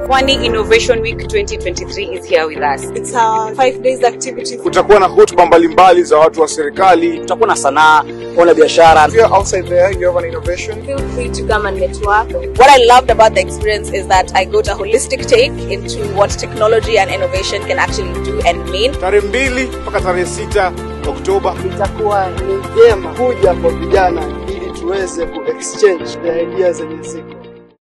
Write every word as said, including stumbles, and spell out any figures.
Pwani Innovation Week twenty twenty-three is here with us. It's our five days activity. Kutakuwa na hotuba mbalimbali za watu wa serikali. Kutakuwa na sanaa, ona biashara. If you're outside there, you have an innovation, Feel free to come and network. What I loved about the experience is that I got a holistic take into what technology and innovation can actually do and mean. Tarehe mbili mpaka tarehe sita Oktoba. Itakuwa ni vyema kuja kwa vijana ili tuweze ku exchange the ideas zenye ziko.